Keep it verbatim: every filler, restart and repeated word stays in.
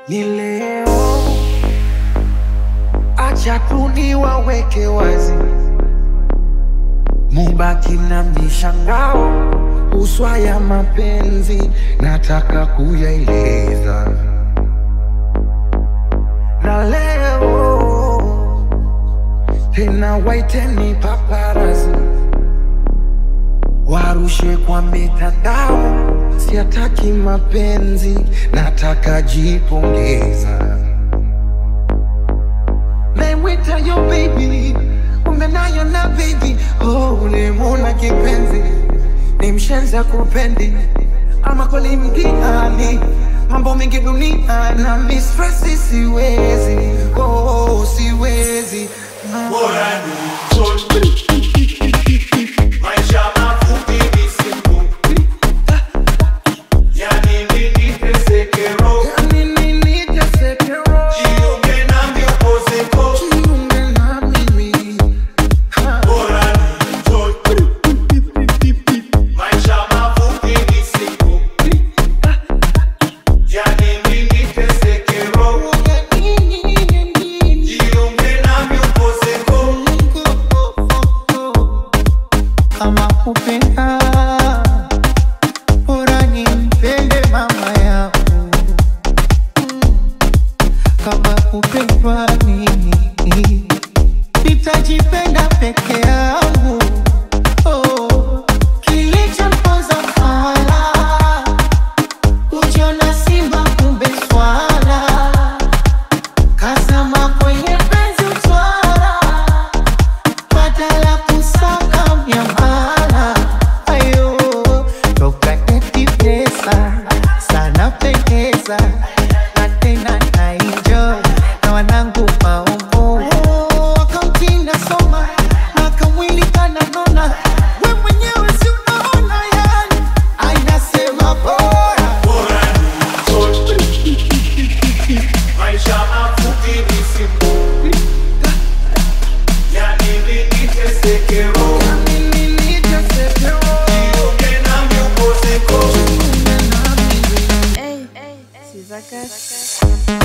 Ni leo, acha tu niwaweke wazi, mubaki na mishangao. Uswa ya mapenzi nataka kuyaeleza, na leo tena waiteni paparazi warushe kwa mitandao. Siataki mapenzi, nataka jipongeza. Naimwita yo baby, umenayo na baby. Oh, ulimuna kipenzi, ni mshenza kupendi, ama kweli mtihani, mambo mengi dunia na mistressi. Siwezi, oh siwezi. Bora ni maisha mafupi ni siku, yani nini tesekero, yani nini tesekero, jiunge na miopozeko, jiunge na mimi. bora ni maisha mafupi ni siku, yani nini tesekero, jiunge na miopozeko. Kama kupenda, bora nimpende mama yangu. Kama kupendwa mimi, nitajipenda peke yangu. Oh, kilichomponza fala, kujiona simba kumbe swala, kazama kwenye penzi utwala, badala kusaka miamala. Ayo, toka eti pesa, sana pendeza, na tena na enjoy, na wanangu maombo. Akaunti nasoma, na kamwili kananona, we mwenyewe si unaona yani. Ainasema bora, Bora ni maisha mafupi ni siku, yani nini tesekero, Yani nini tesekero, jiunge na miopozeko. jiunge na mimi. Hey, hey, c'est Zakash.